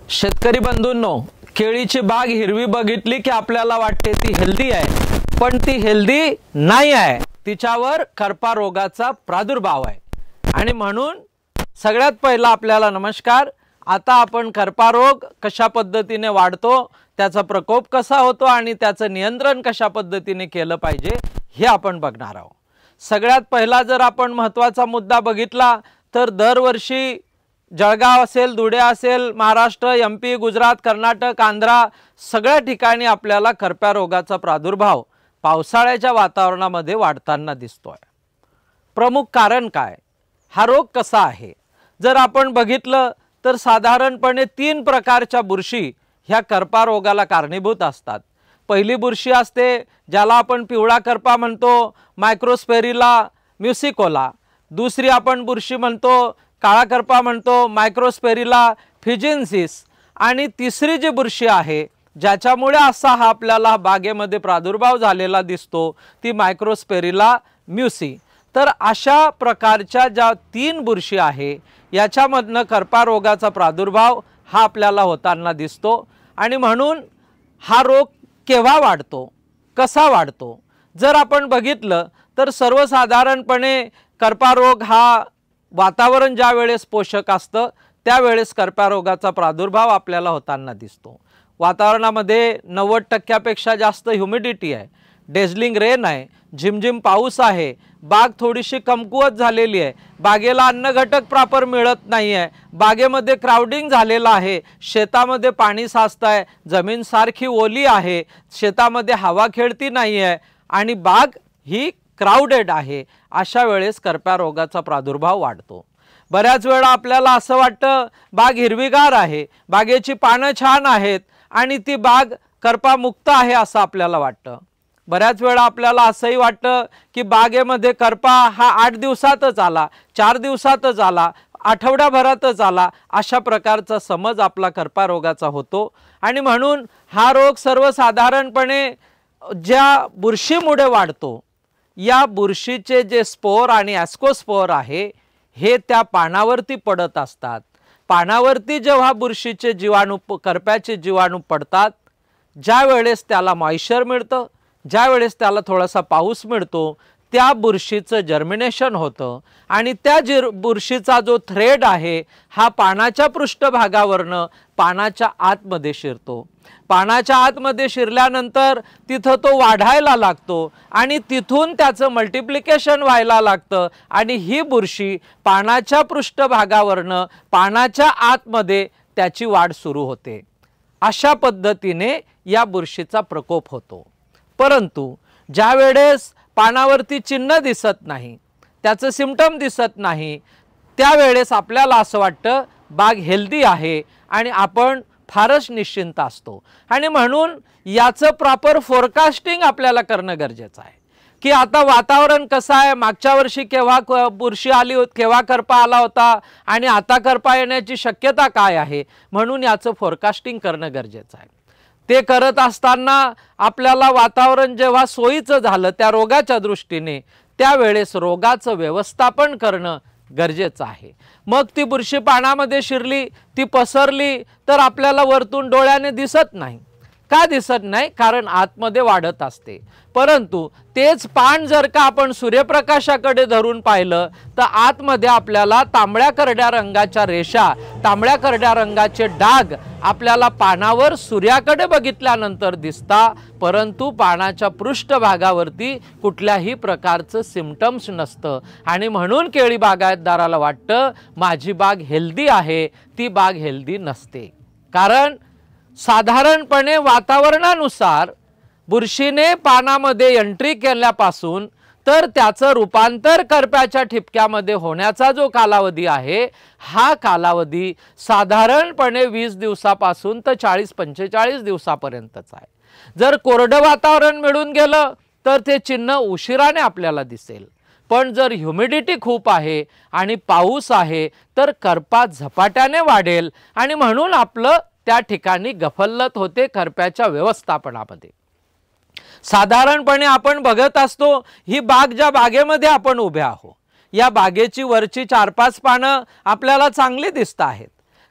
शेतकरी बंधूंनो, केळीची बाग हिरवी बघितली की आपल्याला वाटते ती हेल्दी आहे, पण ती हेल्दी नाही आहे। तिच्यावर करपा रोगाचा प्रादुर्भाव आहे। आणि म्हणून सगळ्यात पहिला आपल्याला नमस्कार, आता आपण करपा रोग कशा पद्धतीने वाढतो, त्याचा प्रकोप कसा होतो आणि त्याचं नियंत्रण कशा पद्धतीने केलं पाहिजे हे आपण बघणार आहोत। सगळ्यात पहिला जर आपण महत्त्वाचा मुद्दा बघितला तर दरवर्षी जळगाव असेल, धुळे असेल, महाराष्ट्र, एमपी, गुजरात, कर्नाटक, आंध्र सगळ्या ठिकाणी आपल्याला करपा रोगाचा प्रादुर्भाव पावसाळ्याच्या वातावरणामध्ये वाढताना दिसतोय। प्रमुख कारण काय, हा रोग कसा आहे? जर आपण बघितलं तर साधारणपणे 3 प्रकारच्या बुरशी ह्या करपा रोगाला कारणीभूत असतात। पहिली बुरशी असते ज्याला आपण पिवळा करपा म्हणतो, मायक्रोस्पेरिला म्युसिकोला। दुसरी आपण बुरशी म्हणतो, काळा करपा म्हणतो, मायक्रोस्पेरिला फिजिन्सिस। आणि तिसरी जी बुरशी आहे ज्याच्यामुळे असा हा आपल्याला बागेमध्ये प्रादुर्भाव झालेला दिसतो ती मायक्रोस्पेरिला म्युसी। तर अशा प्रकारच्या ज्या 3 बुरशी आहे याच्यामधनं करपा रोगाचा प्रादुर्भाव हा आपल्याला होताना दिसतो। आणि म्हणून हा रोग केव्हा वाढतो, कसा वाढतो? जर आपण बघितलं तर सर्वसाधारणपणे करपा रोग हा वातावरण ज्या वेळेस पोषक असतं त्यावेळेस करपा रोगाचा प्रादुर्भाव आपल्याला होताना दिसतो। वातावरणामध्ये 90% जास्त ह्युमिडिटी आहे, डेझलिंग रेन आहे, झिमझिम पाऊस आहे, बाग थोडीशी कमकुवत झालेली आहे, बागेला अन्न घटक प्रॉपर मिळत नाही आहे, बागेमध्ये क्राउडिंग झालेलं आहे, शेतामध्ये पाणी साचत आहे, जमीन सारखी ओली आहे, शेतामध्ये हवा खेळती नाही आहे आणि बाग ही क्राउडेड आहे। अशा वेळेस करपा रोगाचा प्रादुर्भाव वाढतो। बऱ्याच वेळा आपल्याला असं वाटतं बाग हिरवीगार आहे, बागेची पानं छान आहेत आणि ती बाग करपा मुक्त आहे असं आपल्याला वाटतं। बऱ्याच वेळा आपल्याला असंही वाटतं की बागेमध्ये करपा हा 8 दिवसातच आला, 4 दिवसातच आला, आठवड्याभरातच आला, अशा प्रकारचा समज आपला करपा रोगाचा होतो। आणि म्हणून हा रोग सर्वसाधारणपणे ज्या बुरशीमुळे वाढतो या बुरशीचे जे स्पोर आणि ॲस्कोस्पोर आहे हे त्या पानावरती पडत असतात। पानावरती जेव्हा बुरशीचे जीवाणू, करप्याचे जीवाणू पडतात, ज्या वेळेस त्याला मॉइश्चर मिळतं, ज्या वेळेस त्याला थोडासा पाऊस मिळतो, त्या बुरशीचं जर्मिनेशन होतं आणि त्या बुरशीचा जो थ्रेड आहे हा पानाच्या पृष्ठभागावरनं पानाच्या आतमध्ये शिरतो। पानाच्या आतमध्ये शिरल्यानंतर तिथं तो वाढायला लागतो आणि तिथून त्याचं मल्टिप्लिकेशन व्हायला लागतं आणि ही बुरशी पानाच्या पृष्ठभागावरनं पानाच्या आतमध्ये त्याची वाढ सुरू होते। अशा पद्धतीने या बुरशीचा प्रकोप होतो। परंतु ज्या वेळेस पानावरती चिन्ह दिसत नाही, त्याचं सिम्पटम दिसत नाही, त्यावेळेस आपल्याला असं वाटतं बाग हेल्दी आहे आणि आपण फारच निश्चिंत असतो। आणि म्हणून याचं प्रॉपर फोरकास्टिंग आपल्याला करणं गरजेचं आहे की आता वातावरण कसं आहे, मागच्या वर्षी केव्हा बुरशी आली होती, केव्हा करपा आला होता आणि आता करपा येण्याची शक्यता काय आहे, म्हणून याचं फोरकास्टिंग करणं गरजेचं आहे। ते करत असताना आपल्याला वातावरण जेव्हा सोयीचं झालं त्या रोगाच्या दृष्टीने, त्यावेळेस रोगाचं व्यवस्थापन करणं गरजेचं आहे। मग ती बुरशी पानामध्ये शिरली, ती पसरली तर आपल्याला वरतून डोळ्याने दिसत नाही। का दिसत नाही? कारण आतमध्ये वाढत असते। परंतु तेच पान जर का आपण सूर्यप्रकाशाकडे धरून पाहिलं तर आतमध्ये आपल्याला तांबड्या करड्या रंगाच्या रेषा, तांबड्या करड्या रंगाचे डाग आपल्याला पानावर सूर्याकडे बघितल्यानंतर दिसता, परंतु पानाच्या पृष्ठभागावरती कुठल्याही प्रकारचं सिम्पटम्स नसतं। आणि म्हणून केळी बागायतदाराला वाटतं माझी बाग हेल्दी आहे, ती बाग हेल्दी नसते। कारण साधारणपणे वातावरणानुसार बुरशीने पानामध्ये एंट्री केल्यापासून तर त्याचं रूपांतर करप्याच्या ठिपक्यामध्ये होण्याचा जो कालावधी आहे हा कालावधी साधारणपणे 20 दिवसापासून तर 40-45 दिवसापर्यंतच आहे। जर कोरडं वातावरण मिळून गेलं तर ते चिन्ह उशिराने आपल्याला दिसेल, पण जर ह्युमिडिटी खूप आहे आणि पाऊस आहे तर करपा झपाट्याने वाढेल आणि म्हणून आपलं त्या ठिकाणी गफलत होते करप्याच्या व्यवस्थापनामध्ये। साधारणपणे आपण बघत असतो ही बाग ज्या बागेमध्ये आपण उभे आहोत या बागेची वरची 4-5 पानं आपल्याला चांगली दिसत आहेत,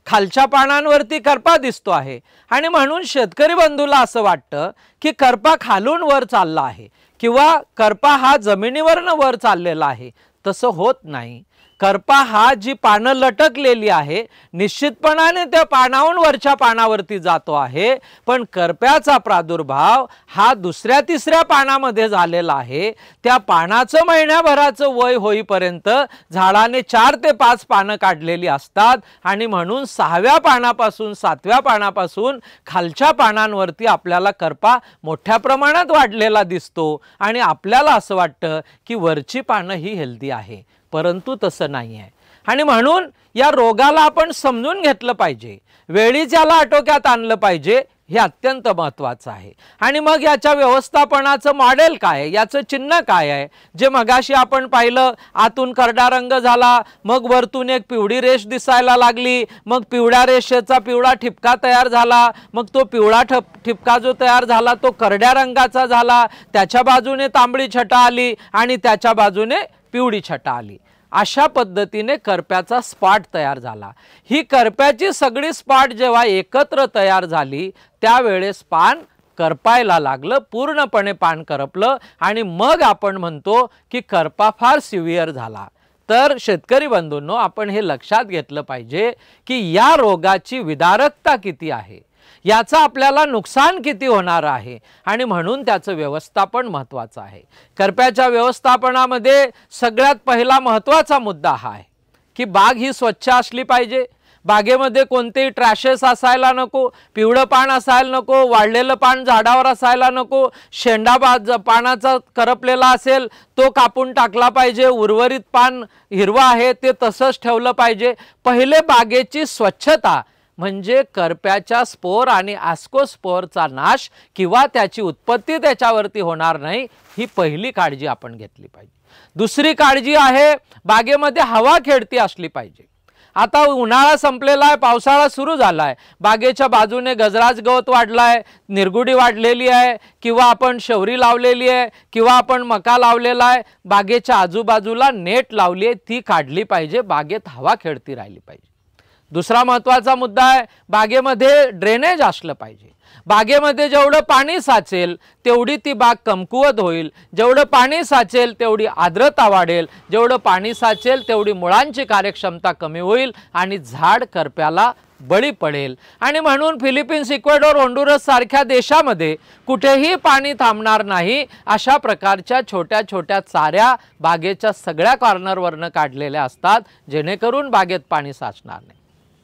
खालच्या पानांवरती करपा दिसतो आहे आणि म्हणून शेतकरी बंधूला असं वाटतं की करपा खालून वर चालला आहे किंवा करपा हा जमिनीवरनं वर चाललेला आहे. तसं होत नाही. करपा हा जी पानं लटकलेली आहे निश्चितपणाने त्या पानावरून वरच्या पानावरती जातो आहे, पण करप्याचा प्रादुर्भाव हा दुसऱ्या तिसऱ्या पानामध्ये झालेला आहे. त्या पानाचं महिन्याभराचं वय होईपर्यंत झाडाने 4 ते 5 पानं काढलेली असतात आणि म्हणून 6व्या पानापासून 7व्या पानापासून खालच्या पानांवरती आपल्याला करपा मोठ्या प्रमाणात वाढलेला दिसतो आणि आपल्याला असं वाटतं की वरची पानं ही हेल्दी आहे, परंतु तसं नाही आहे. आणि म्हणून या रोगाला आपण समजून घेतलं पाहिजे, वेळीच याला आटोक्यात आणलं पाहिजे, हे अत्यंत महत्त्वाचं आहे. आणि मग याच्या व्यवस्थापनाचं मॉडेल काय आहे, याचं चिन्ह काय आहे, जे मगाशी आपण पाहिलं, आतून करडा रंग झाला, मग वरतून एक पिवळी रेष दिसायला लागली, मग पिवळ्या रेषेचा पिवळा ठिपका तयार झाला, मग तो पिवळा ठिपका जो तयार झाला तो करड्या रंगाचा झाला, त्याच्या बाजूने तांबडी छटा आली आणि त्याच्या बाजूने पिवळी छटा आली. अशा पद्धतीने करप्याचा स्पॉट तयार झाला. ही करप्याची सगळी स्पॉट जेव्हा एकत्र तयार झाली त्यावेळेस पान करपायला लागलं, पूर्णपणे पान करपलं आणि मग आपण म्हणतो की करपा फार सिव्हिअर झाला. तर शेतकरी बंधूंनो, आपण हे लक्षात घेतलं पाहिजे की या रोगाची विदारकता किती आहे, याचं आपल्याला नुकसान किती होणार आहे आणि म्हणून त्याचं व्यवस्थापन महत्त्वाचं आहे. करप्याच्या व्यवस्थापनामध्ये सगळ्यात पहिला महत्त्वाचा मुद्दा हा आहे की बाग ही स्वच्छ असली पाहिजे. बागेमध्ये कोणतेही ट्रॅशेस असायला नको, पिवळं पान असायला नको, वाढलेलं पान झाडावर असायला नको, शेंडा पानाचा करपलेला असेल तो कापून टाकला पाहिजे, उर्वरित पान हिरवं आहे ते तसंच ठेवलं पाहिजे. पहिले बागेची स्वच्छता म्हणजे करप्याच्या स्पोर आणि ॲस्कोस्पोरचा नाश किंवा त्याची उत्पत्ती त्याच्यावरती होणार नाही, ही पहिली काळजी आपण घेतली पाहिजे. दुसरी काळजी आहे बागेमध्ये हवा खेळती असली पाहिजे. आता उन्हाळा संपलेला आहे, पावसाळा सुरू झाला आहे, बागेच्या बाजूने गजराज गवत वाढला आहे, निरगुडी वाढलेली आहे किंवा आपण शौरी लावलेली आहे किंवा आपण मका लावलेला आहे, बागेच्या आजूबाजूला नेट लावली आहे, ती काढली पाहिजे, बागेत हवा खेळती राहिली पाहिजे. दुसरा महत्त्वाचा मुद्दा आहे बागेमध्ये ड्रेनेज असलं पाहिजे. बागेमध्ये जेवढं पाणी साचेल तेवढी ती बाग कमकुवत होईल, जेवढं पाणी साचेल तेवढी आर्द्रता वाढेल, जेवढं पाणी साचेल तेवढी मुळांची कार्यक्षमता कमी होईल आणि झाड करप्याला बळी पडेल. आणि म्हणून फिलिपिन्स, इक्वेडोर, होंडुरस सारख्या देशामध्ये कुठेही पाणी थांबणार नाही अशा प्रकारच्या छोट्या छोट्या चाऱ्या बागेच्या सगळ्या कॉर्नरवरनं काढलेल्या असतात, जेणेकरून बागेत पाणी साचणार नाही.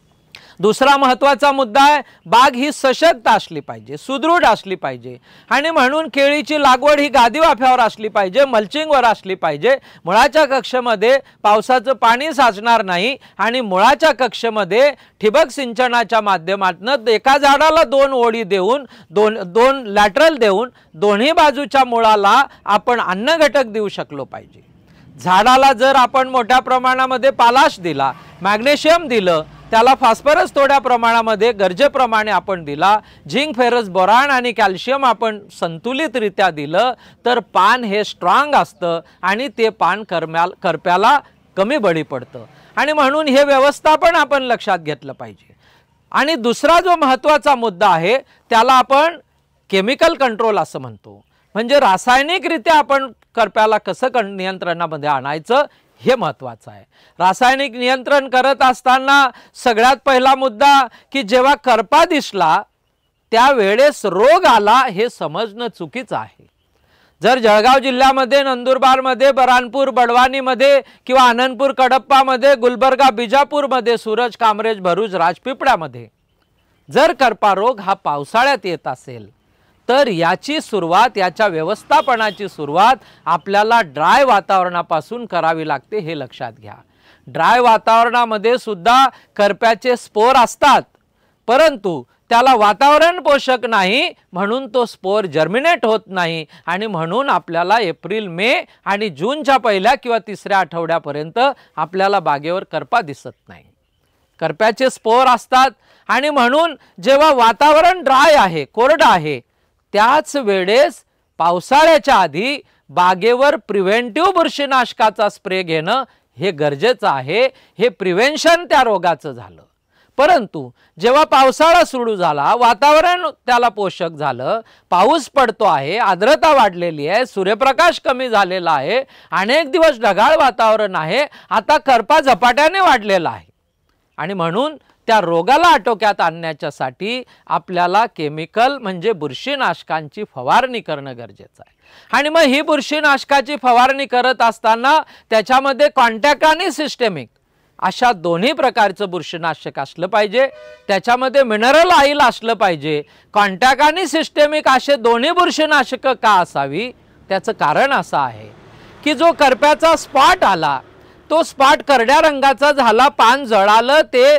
दुसरा महत्त्वाचा मुद्दा आहे बाग ही सशक्त असली पाहिजे, सुदृढ असली पाहिजे आणि म्हणून केळीची लागवड ही गादी वाफ्यावर असली पाहिजे, मल्चिंगवर असली पाहिजे. मुळाच्या कक्षेमध्ये पावसाचं पाणी साचणार नाही आणि मुळाच्या कक्षेमध्ये ठिबक सिंचनाच्या माध्यमातून एका झाडाला 2 ओळी देऊन दोन लॅटरल देऊन दोन्ही बाजूच्या मुळाला आपण अन्न घटक देऊ शकलो पाहिजे. झाडाला जर आपण मोठ्या प्रमाणामध्ये पालाश दिला, मॅग्नेशियम दिलं, त्याला फॉस्फरस थोड्या प्रमाणामध्ये गरजेप्रमाणे आपण दिला, झिंक, फेरस, बोरान आणि कॅल्शियम आपण संतुलितरित्या दिलं तर पान हे स्ट्रॉंग असतं आणि ते पान करप्याला कमी बळी पडतं. आणि म्हणून हे व्यवस्थापन आपण लक्षात घेतलं पाहिजे. आणि दुसरा जो महत्त्वाचा मुद्दा आहे त्याला आपण केमिकल कंट्रोल असं म्हणतो, म्हणजे रासायनिकरित्या आपण करप्याला कसं नियंत्रणामध्ये आणायचं हे महत्त्वाचं आहे. रासायनिक नियंत्रण करत असताना सगळ्यात पहिला मुद्दा की जेव्हा करपा दिसला त्यावेळेस रोग आला हे समजणं चुकीचं आहे. जर जळगाव जिल्ह्यामध्ये, नंदुरबारमध्ये, बरानपूर, बडवानीमध्ये किंवा आनंदपूर, कडप्पामध्ये, गुलबर्गा, बिजापूरमध्ये, सूरज, कामरेज, भरूच, राजपिपळ्यामध्ये जर करपा रोग हा पावसाळ्यात येत असेल तर याची सुरुवात, याच्या व्यवस्थापनाची सुरुवात आपल्याला ड्राय वातावरणापासून करावी लागते, हे लक्षात घ्या. ड्राय वातावरणामध्ये सुद्धा करप्याचे स्पोर असतात, परंतु त्याला वातावरण पोषक नाही म्हणून तो स्पोर जर्मिनेट होत नाही आणि म्हणून आपल्याला एप्रिल, मे आणि जूनच्या पहिल्या किंवा तिसऱ्या आठवड्यापर्यंत आपल्याला बागेवर करपा दिसत नाही. करप्याचे स्पोर असतात आणि म्हणून जेव्हा वातावरण ड्राय आहे, कोरडं आहे, त्याच वेळेस पावसाळ्याच्या आधी बागेवर प्रिव्हेंटिव्ह बुरशीनाशकाचा स्प्रे घेणं हे गरजेचं आहे. हे प्रिव्हेन्शन त्या रोगाचं झालं. परंतु जेव्हा पावसाळा सुरू झाला, वातावरण त्याला पोषक झालं, पाऊस पडतो आहे, आर्द्रता वाढलेली आहे, सूर्यप्रकाश कमी झालेला आहे, अनेक दिवस ढगाळ वातावरण आहे, आता करपा झपाट्याने वाढलेला आहे आणि म्हणून त्या रोगाला आटोक्यात आणण्यासाठी आपल्याला केमिकल म्हणजे बुरशीनाशकांची फवारणी करणं गरजेचं आहे। आणि मग ही बुरशीनाशकाची फवारणी करत असताना त्याच्यामध्ये कॉन्टॅक्ट आणि सिस्टेमिक अशा दोन्ही प्रकारचं बुरशीनाशक असलं पाहिजे, त्याच्यामध्ये मिनरल ऑइल असलं पाहिजे। कॉन्टॅक्ट आणि सिस्टेमिक असे दोन्ही बुरशीनाशक का असावी, त्याचं कारण असं आहे की जो करप्याचा स्पॉट आला, तो स्पॉट करड्या रंगाचा झाला, पान जळालं,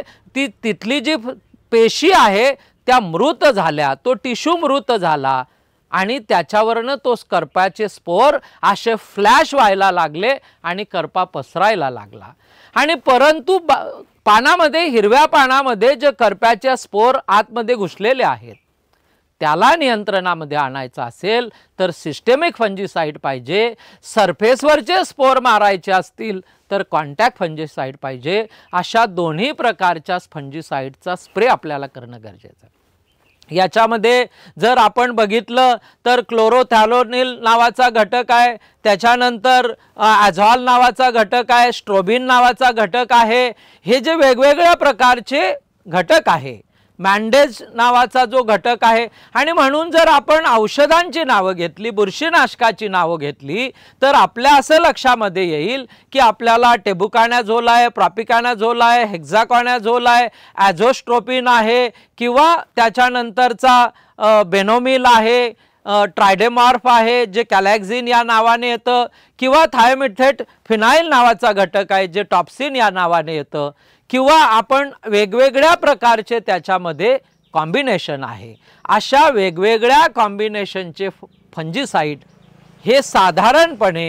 तिथली जी पेशी आहे त्या मृत झाल्या, तो टिश्यू मृत झाला आणि त्याच्यावरनं तो करप्याचे स्पोर असे फ्लॅश व्हायला लागले आणि करपा पसरायला लागला। आणि परंतु पानामध्ये, हिरव्या पानामध्ये जे करप्याचे स्पोर आतमध्ये घुसलेले आहेत त्याला नियंत्रणामध्ये आणायचं असेल तर सिस्टेमिक फंजीसाइड पाहिजे। सरफेसवरचे स्पोर मारायचे असतील तर कॉन्टॅक्ट फंजीसाइड पाहिजे। अशा दोन्ही प्रकारच्या फंजीसाइडचा स्प्रे आपल्याला करणं गरजेचं आहे। याच्यामध्ये जर आपण बघितलं तर क्लोरोथॅलोनिल नावाचा घटक आहे, त्याच्यानंतर ॲझॉल नावाचा घटक आहे, स्ट्रोबिन नावाचा घटक आहे। हे जे वेगवेगळ्या प्रकारचे घटक आहे, मॅन्डेज नावाचा जो घटक आहे। आणि म्हणून जर आपण औषधांची नावं घेतली, बुरशीनाशकाची नावं घेतली तर आपल्या असं लक्षामध्ये येईल की आपल्याला टेबुकानॅझोल आहे, प्रॉपिकॅनॅझोल आहे, हेक्झाकॉनॅझोल आहे, ॲझोस्ट्रोपिन आहे किंवा त्याच्यानंतरचा बेनोमिल आहे, ट्रायडेमॉर्फ आहे जे कॅलॅक्झिन या नावाने येतं, किंवा थायोमिथेट फिनाइल नावाचा घटक आहे जे टॉप्सिन या नावाने येतं, किंवा आपण वेगवेगळ्या प्रकारचे त्याच्यामध्ये कॉम्बिनेशन आहे। अशा वेगवेगळ्या कॉम्बिनेशनचे फंजीसाइड हे साधारणपणे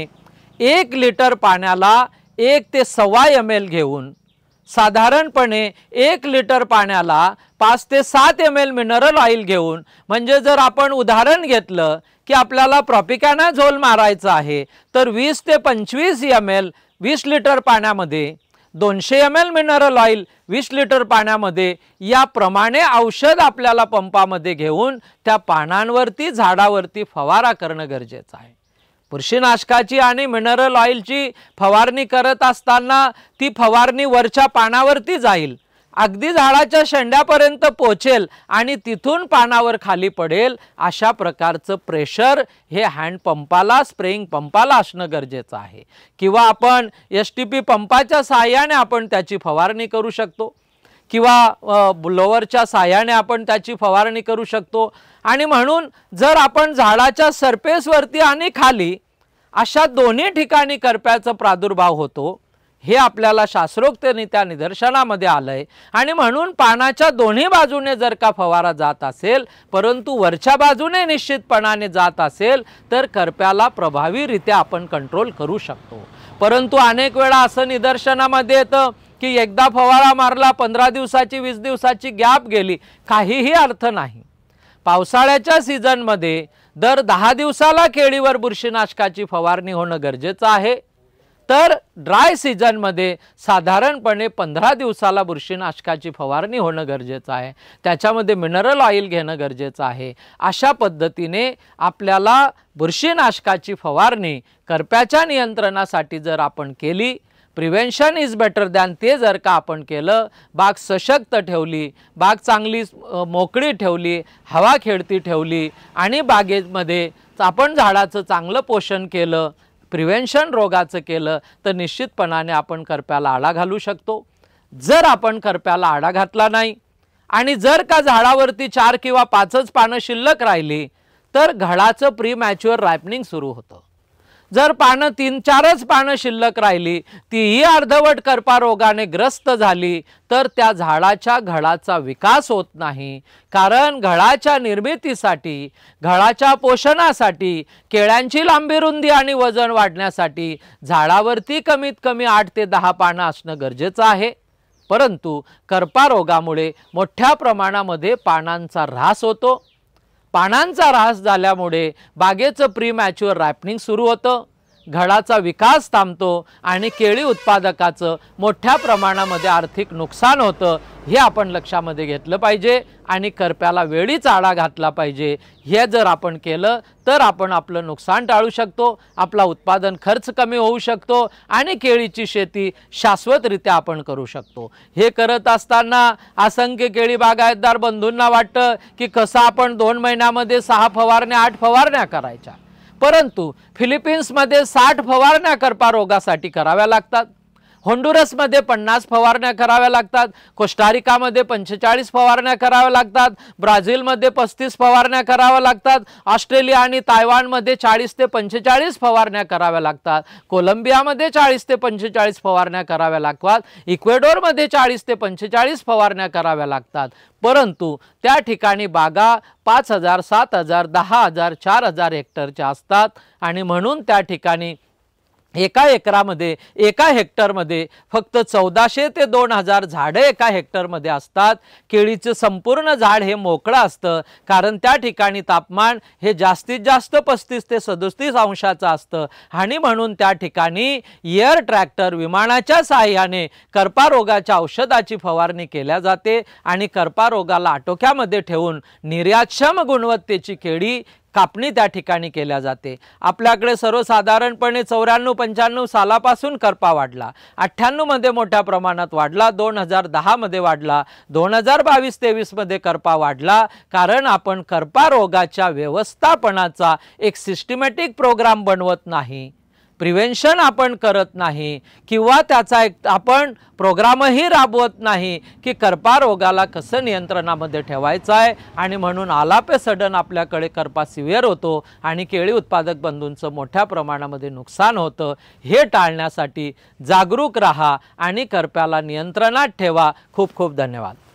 1 लिटर पाण्याला 1 ते 1.25 ml घेऊन, साधारणपणे 1 लिटर पाण्याला 5 ते 7 ml मिनरल ऑइल घेऊन, म्हणजे जर आपण उदाहरण घेतलं की आपल्याला प्रॉपिकॅनॅझोल मारायचं आहे तर 20 ते 25 ml 20 लिटर पाण्यामध्ये, 200 ml मिनरल ऑइल 20 लिटर पाण्यामध्ये, याप्रमाणे औषध आपल्याला पंपामध्ये घेऊन त्या पानांवरती, झाडावरती फवारा करणं गरजेचं आहे। बुरशीनाशकाची आणि मिनरल ऑइलची फवारणी करत असताना ती फवारणी वरच्या पानावरती जाईल, अगदी झाडाच्या शेंड्यापर्यंत पोहोचेल आणि तिथून पानावर खाली पडेल, अशा प्रकारचं प्रेशर हे हँडपंपाला, स्प्रेइंग पंपाला असणं गरजेचं आहे। किंवा आपण STP पंपाच्या सहाय्याने आपण त्याची फवारणी करू शकतो किंवा ब्लोअरच्या सहाय्याने आपण त्याची फवारणी करू शकतो। आणि म्हणून जर आपण झाडाच्या सरफेसवरती आणि खाली अशा दोन्ही ठिकाणी करप्याचा प्रादुर्भाव होतो हे आपल्याला शास्त्रोक्तरित्या निदर्शनामध्ये आलंय। आणि म्हणून पानाच्या दोन्ही बाजूने जर का फवारा जात असेल परंतु वरच्या बाजूने निश्चितपणाने जात असेल तर करप्याला प्रभावीरित्या आपण कंट्रोल करू शकतो। परंतु अनेक वेळा असं निदर्शनामध्ये येतं की एकदा फवारा मारला, 15 दिवसाची 20 दिवसाची गॅप गेली, काहीही अर्थ नाही। पावसाळ्याच्या सीझनमध्ये दर 10 दिवसाला केळीवर बुरशीनाशकाची फवारणी होणं गरजेचं आहे, तर ड्राय सीझनमध्ये साधारणपणे 15 दिवसाला बुरशीनाशकाची फवारणी होणं गरजेचं आहे, त्याच्यामध्ये मिनरल ऑइल घेणं गरजेचं आहे। अशा पद्धतीने आपल्याला बुरशीनाशकाची फवारणी करप्याच्या नियंत्रणासाठी जर आपण केली, प्रिव्हेन्शन इज बेटर दॅन, ते जर का आपण केलं, बाग सशक्त ठेवली, बाग चांगली मोकळी ठेवली, हवा खेळती ठेवली आणि बागेमध्ये आपण झाडाचं चांगलं पोषण केलं, प्रिव्हेन्शन रोगाचं केलं तर निश्चितपणाने आपण करप्याला आळा घालू शकतो। जर आपण करप्याला आळा घातला नाही आणि जर का झाडावरती 4 किंवा 5च पानं शिल्लक राहिली तर घडाचं प्रीमॅच्युअर रायपनिंग सुरू होतं। जर पानं 3-4च पानं शिल्लक राहिली, तीही अर्धवट करपा रोगाने ग्रस्त झाली तर त्या झाडाच्या घडाचा विकास होत नाही। कारण घडाच्या निर्मितीसाठी, घडाच्या पोषणासाठी, केळ्यांची लांबी रुंदी आणि वजन वाढण्यासाठी झाडावरती कमीत कमी 8 ते 10 पानं असणं गरजेचं आहे। परंतु करपा रोगामुळे मोठ्या प्रमाणामध्ये पानांचा ऱ्हास होतो। पानांचा ऱ्हास झाल्यामुळे बागेचं प्रीमॅच्युअर रायपनिंग सुरू होतं, घडाचा विकास थांबतो आणि केळी उत्पादकाचं मोठ्या प्रमाणामध्ये आर्थिक नुकसान होतं, हे आपण लक्षामध्ये घेतलं पाहिजे आणि करप्याला वेळीच आळा घातला पाहिजे। हे जर आपण केलं तर आपण आपलं नुकसान टाळू शकतो, आपला उत्पादन खर्च कमी होऊ शकतो आणि केळीची शेती शाश्वतरित्या आपण करू शकतो। हे करत असताना असंख्य केळी बागायतदार बंधूंना वाटतं की कसं आपण 2 महिन्यामध्ये 6 फवारण्या 8 फवारण्या करायच्या, परंतु फिलिपिन्समध्ये 60 फवारण्या करपा रोगासाठी कराव्या लागतात, होंडुरसमध्ये 50 फवारण्या कराव्या लागतात, कोस्टारिकामध्ये 45 फवारण्या कराव्या लागतात, ब्राझीलमध्ये 35 फवारण्या कराव्या लागतात, ऑस्ट्रेलिया आणि तायवानमध्ये 40 ते 45 फवारण्या कराव्या लागतात, कोलंबियामध्ये 40 ते 45 फवारण्या कराव्या लागतात, इक्वेडोरमध्ये 40 ते 45 फवारण्या कराव्या लागतात, परंतु त्या ठिकाणी बागा 5000, 7000, 10000, 4000 हेक्टरच्या असतात आणि म्हणून त्या ठिकाणी एका एकरामध्ये एका हेक्टरमध्ये फक्त 1400 ते 2000 झाडे एका हेक्टरमध्ये असतात। केळीचं संपूर्ण झाड हे मोकळं असतं, कारण त्या ठिकाणी तापमान हे जास्तीत जास्त 35 ते 37 अंशाचं असतं आणि म्हणून त्या ठिकाणी एअर ट्रॅक्टर विमानाच्या सहाय्याने करपा रोगाच्या औषधाची फवारणी केल्या जाते आणि करपा रोगाला आटोक्यामध्ये ठेवून निर्यातक्षम गुणवत्तेची केळी कापणी त्या ठिकाणी केल्या जाते। आपल्याकडे सर्वसाधारणपणे 94-95 सालापासून करपा वाढला, 98 मध्ये मोठ्या प्रमाणात वाढला, 2010 मध्ये वाढला, 2022-23 मध्ये करपा वाढला, कारण आपण करपा रोगाच्या व्यवस्थापनाचा एक सिस्टमॅटिक प्रोग्राम बनवत नाही, प्रिव्हेन्शन आपण करत नाही किंवा त्याचा एक आपण प्रोग्रामही राबवत नाही की करपा रोगाला कसं नियंत्रणामध्ये ठेवायचं आहे आणि म्हणून आलापे सडन आपल्याकडे करपा सिव्हिअर होतो आणि केळी उत्पादक बंधूंचं मोठ्या प्रमाणामध्ये नुकसान होतं। हे टाळण्यासाठी जागरूक राहा आणि करप्याला नियंत्रणात ठेवा। खूप खूप धन्यवाद।